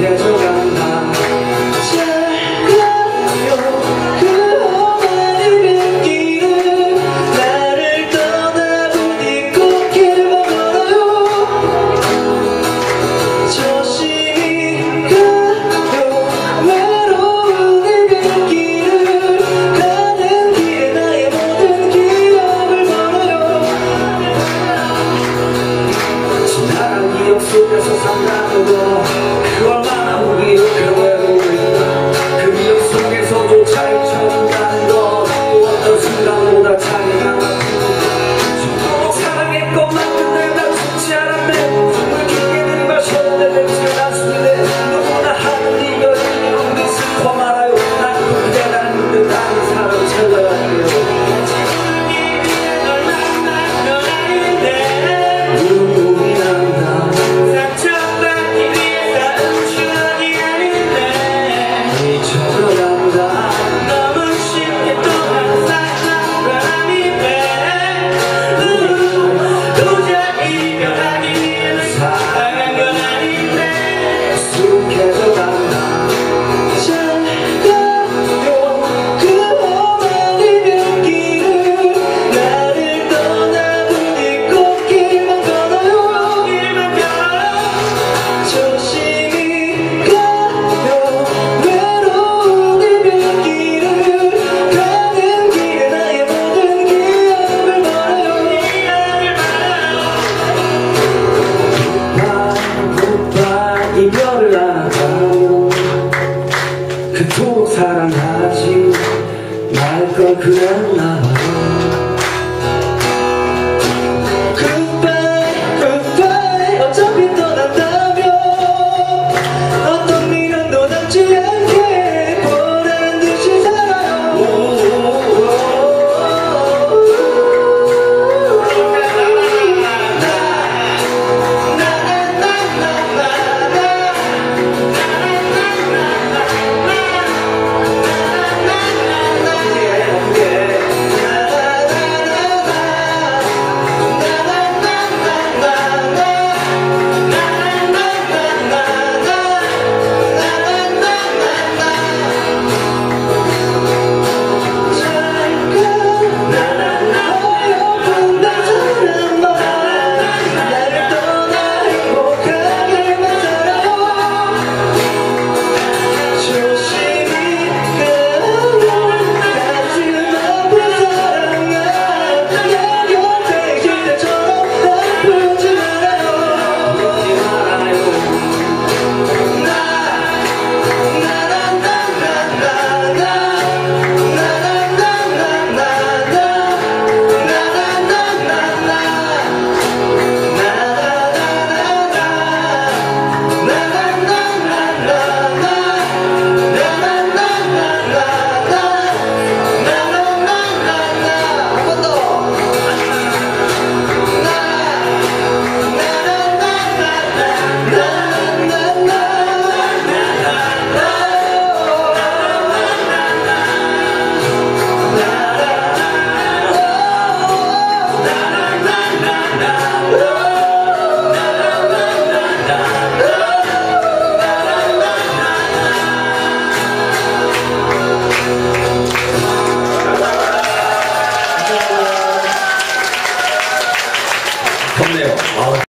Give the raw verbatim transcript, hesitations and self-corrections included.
익숙해져간다. 잘 가요 그 험한 길을 나를 떠나보니 꽃길만 걸어요. 조심히 가요 외로운 이별길을 가는 길에 나의 모든 기억을 걸어요. 지나간 기억 속에서 산다는 거 그 얼마나 무기력한 외로움인가. 그 기억 속에서조차 헤쳐진다는 거 또 어떤 순간보다 잔인한 아픔. 사랑했건만 근데 난 좋지 않았네. 숨을 깊게 들이마셨는데 냄새가 났는데 누구나 하는 이별을 이런데 슬퍼 말아요. 난 그대라는 듯 다른 사람 찾아갈게요. 눈물이 난다. 상처받기 위해서 음주하기 아닌데 미쳐버렸다. 너무 쉽게 또 항상 사랑인데 도저히 이별하기 위해서 사랑한 건 아닌데 익숙해져간다. 잘 가요 그 험한 이별길을 나를 떠나보니 꽃길만 걸어요. 조심히 가요 외로운 이별길을 가는 길에 나의 모든 기억을 걸어요. 난 굿바이 이별을 알아요. 그토록 사랑하지 말 걸 그랬나.